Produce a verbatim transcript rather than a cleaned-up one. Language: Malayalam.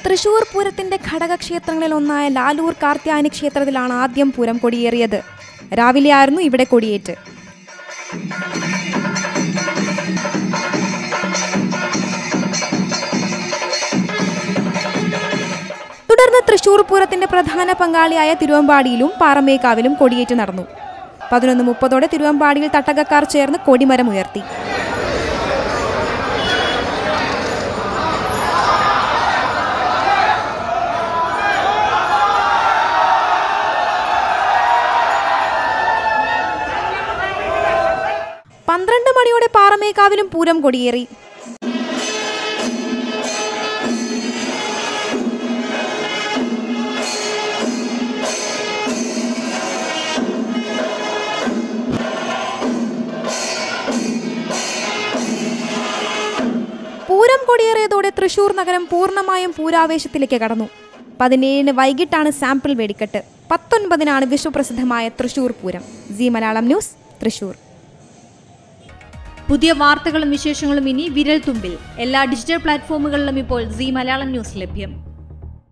തൃശൂർ പൂരത്തിന്റെ ഘടകക്ഷേത്രങ്ങളിൽ ഒന്നായ ലാലൂർ കാർത്യായനി ക്ഷേത്രത്തിലാണ് ആദ്യം പൂരം കൊടിയേറിയത്. രാവിലെയായിരുന്നു ഇവിടെ കൊടിയേറ്റ്. തുടർന്ന് തൃശൂർ പൂരത്തിന്റെ പ്രധാന പങ്കാളിയായ തിരുവമ്പാടിയിലും പാറമേക്കാവിലും കൊടിയേറ്റ് നടന്നു. പതിനൊന്ന് മുപ്പതോടെ തിരുവമ്പാടിയിൽ തട്ടകക്കാർ ചേർന്ന് കൊടിമരം ഉയർത്തി. പന്ത്രണ്ട് മണിയോടെ പാറമേക്കാവിലും പൂരം കൊടിയേറി. പൂരം കൊടിയേറിയതോടെ തൃശൂർ നഗരം പൂർണ്ണമായും പൂരാവേശത്തിലേക്ക് കടന്നു. പതിനേഴിന് വൈകിട്ടാണ് സാമ്പിൾ വെടിക്കെട്ട്. പത്തൊൻപതിനാണ് വിശ്വപ്രസിദ്ധമായ തൃശൂർ പൂരം. Zee Malayalam news, Thrissur. പുതിയ വാർത്തകളും വിശേഷങ്ങളും ഇനി വിരൽ തുമ്പിൽ. എല്ലാ ഡിജിറ്റൽ പ്ലാറ്റ്ഫോമുകളിലും ഇപ്പോൾ സി മലയാളം ന്യൂസ് ലഭ്യം.